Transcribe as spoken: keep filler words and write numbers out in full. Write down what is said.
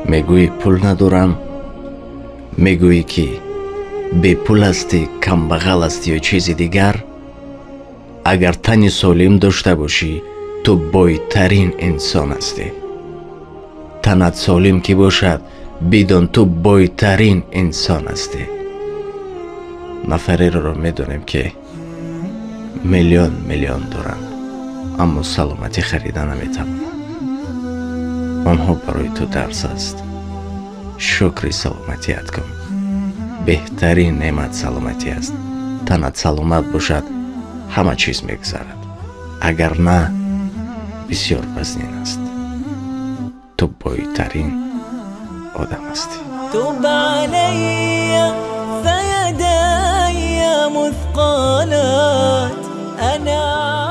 میگویی پول ندارم، میگویی که بی پول هستی، کمبغل هستی یا چیزی دیگر. اگر تنی سالم داشته باشی تو بایترین انسان هستی. تنت سالم که باشد بدان تو بایترین انسان هستی. نفری رو میدونیم که میلیون میلیون دارن اما سلامتی خریدن نمیتونن. آنها برای تو درس است. شکر سلامتیت کن. بهترین نعمت سلامتی است. تنت سلامت باشد همه چیز میگذرد. اگر نه بسیار وزنین است. تو بایترین آدم هستی. تب علي فيداي مثقالات أنا